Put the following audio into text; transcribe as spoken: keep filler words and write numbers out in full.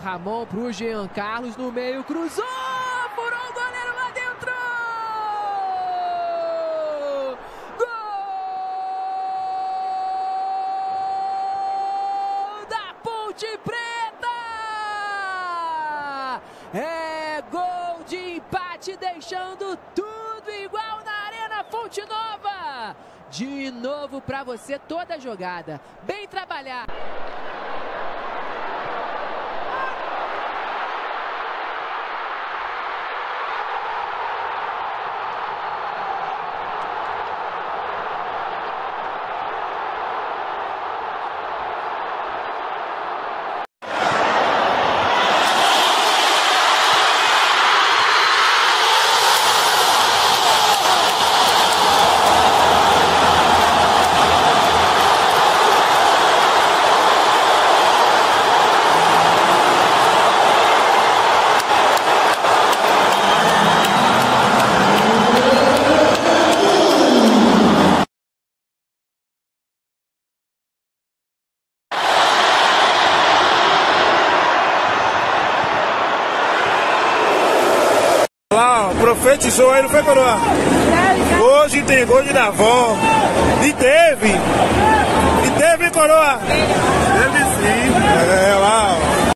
Ramon pro Jean Carlos no meio, cruzou, furou o goleiro lá dentro! Gol da Ponte Preta! É gol de empate, deixando tudo igual na Arena Fonte Nova. De novo para você toda a jogada, bem trabalhado. Lá, ó, profetizou aí, não foi, coroa? Hoje tem gol de Davó. E teve. E teve, coroa? Teve sim. É, lá, ó.